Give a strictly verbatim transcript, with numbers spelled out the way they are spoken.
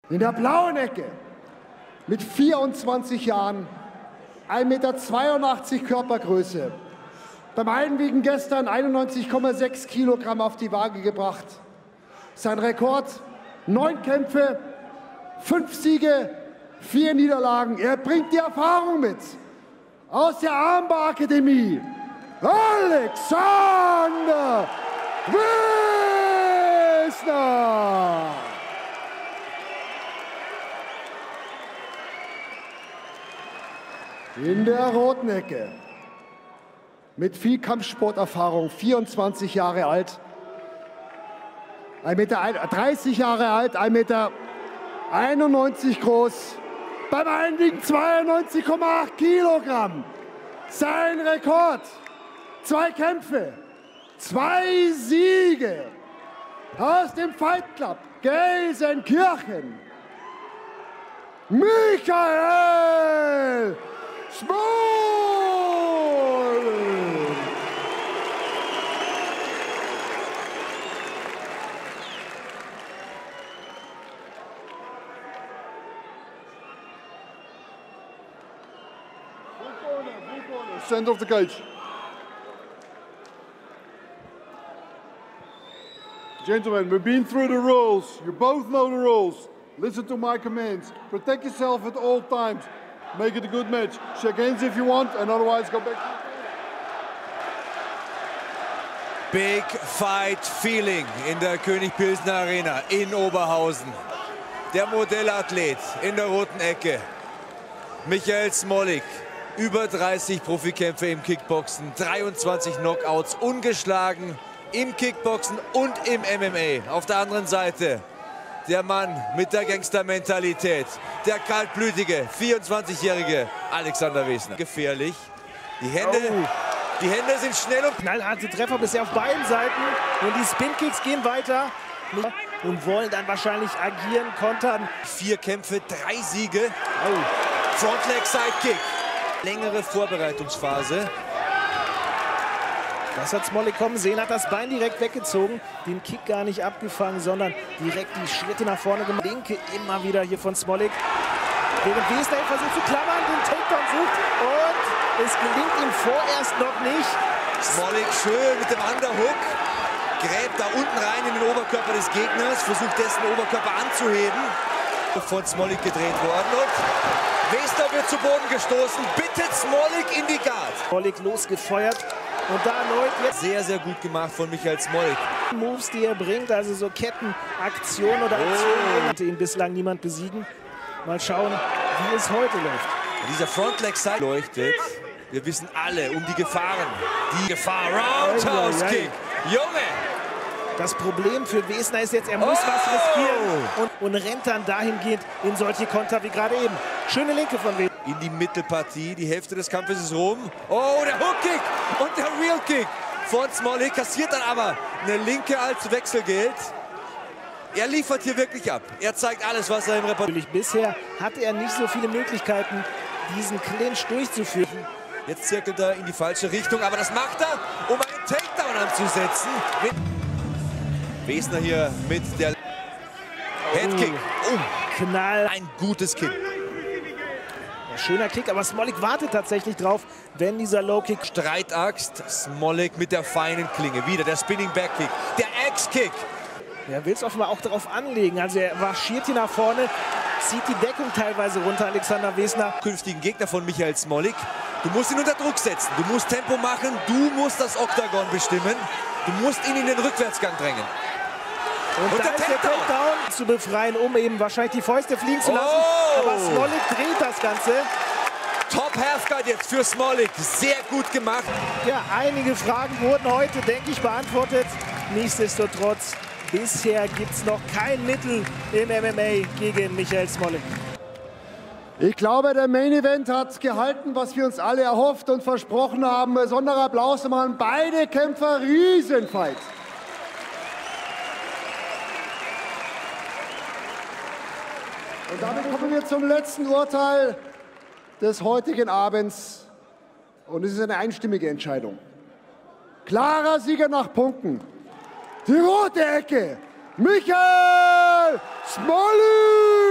In der blauen Ecke mit vierundzwanzig Jahren, ein Meter zweiundachtzig Körpergröße. Beim Einwiegen gestern einundneunzig Komma sechs Kilogramm auf die Waage gebracht. Sein Rekord, neun Kämpfe, fünf Siege, vier Niederlagen. Er bringt die Erfahrung mit aus der Armbar Akademie. Alexander Wiesner! In der roten Ecke, mit viel Kampfsporterfahrung, vierundzwanzig Jahre alt, ein Meter dreißig Jahre alt, ein Meter einundneunzig groß, beim Einwiegen zweiundneunzig Komma acht Kilogramm. Sein Rekord, zwei Kämpfe, zwei Siege aus dem Fight Club Gelsenkirchen. Michael Smolik! Center of the cage. Gentlemen, we've been through the rules. You both know the rules. Listen to my commands. Protect yourself at all times. Make it a good match. Shake hands if you want, and otherwise go back. Big Fight Feeling in der König Pilsner Arena in Oberhausen. Der Modellathlet in der roten Ecke, Michael Smolik. Über dreißig Profikämpfe im Kickboxen, dreiundzwanzig Knockouts, ungeschlagen im Kickboxen und im M M A. Auf der anderen Seite der Mann mit der Gangstermentalität, der kaltblütige, vierundzwanzigjährige Alexander Wiesner. Gefährlich. Die Hände, oh. die Hände sind schnell und knallharte Treffer bisher auf beiden Seiten. Und die Spin-Kicks gehen weiter und wollen dann wahrscheinlich agieren, kontern. Vier Kämpfe, drei Siege. Oh. Frontleg Sidekick. Längere Vorbereitungsphase. Das hat Smolik kommen sehen, hat das Bein direkt weggezogen, den Kick gar nicht abgefangen, sondern direkt die Schritte nach vorne gemacht. Linke immer wieder hier von Smolik. Während Wiesner versucht zu klammern, den Takedown sucht und es gelingt ihm vorerst noch nicht. Smolik schön mit dem Underhook, gräbt da unten rein in den Oberkörper des Gegners, versucht dessen Oberkörper anzuheben. Von Smolik gedreht worden und Wiesner wird zu Boden gestoßen, bittet Smolik in die Guard. Smolik losgefeuert und da erneut jetzt. Sehr, sehr gut gemacht von Michael Smolik. Moves, die er bringt, also so Kettenaktionen oder Aktionen, oh. Hatte ihn bislang niemand besiegen. Mal schauen, wie es heute läuft. Dieser Frontleg-Side leuchtet. Wir wissen alle um die Gefahren. Die Gefahr, Roundhouse-Kick. Junge! Das Problem für Wiesner ist jetzt, er muss oh. was riskieren und, und rennt dann dahingehend in solche Konter wie gerade eben. Schöne Linke von Wiesner. In die Mittelpartie, die Hälfte des Kampfes ist rum. Oh, der Hook-Kick und der Real-Kick von Smolik. Kassiert dann aber eine Linke als Wechselgeld. Er liefert hier wirklich ab. Er zeigt alles, was er im Repertoire... Natürlich, bisher hatte er nicht so viele Möglichkeiten, diesen Clinch durchzuführen. Jetzt zirkelt er in die falsche Richtung, aber das macht er, um einen Takedown anzusetzen. Wiesner hier mit der Headkick. Oh, Knall. Ein gutes Kick. Ja, schöner Kick, aber Smolik wartet tatsächlich drauf, wenn dieser Low-Kick... Streitaxt, Smolik mit der feinen Klinge. Wieder der Spinning Back-Kick, der Axe-Kick. Er will es offenbar auch darauf anlegen. Also er marschiert hier nach vorne, zieht die Deckung teilweise runter, Alexander Wiesner. Künftigen Gegner von Michael Smolik. Du musst ihn unter Druck setzen, du musst Tempo machen, du musst das Oktagon bestimmen. Du musst ihn in den Rückwärtsgang drängen. Und, Und da ist der Takedown zu befreien, um eben wahrscheinlich die Fäuste fliegen zu lassen. Oh. Aber Smolik dreht das Ganze. Top Halfguard jetzt für Smolik. Sehr gut gemacht. Ja, einige Fragen wurden heute, denke ich, beantwortet. Nichtsdestotrotz, bisher gibt es noch kein Mittel im M M A gegen Michael Smolik. Ich glaube, der Main Event hat gehalten, was wir uns alle erhofft und versprochen haben. Besonderer Applaus an beide Kämpfer. Riesenfight. Und damit kommen wir zum letzten Urteil des heutigen Abends. Und es ist eine einstimmige Entscheidung. Klarer Sieger nach Punkten. Die rote Ecke, Michael Smolik!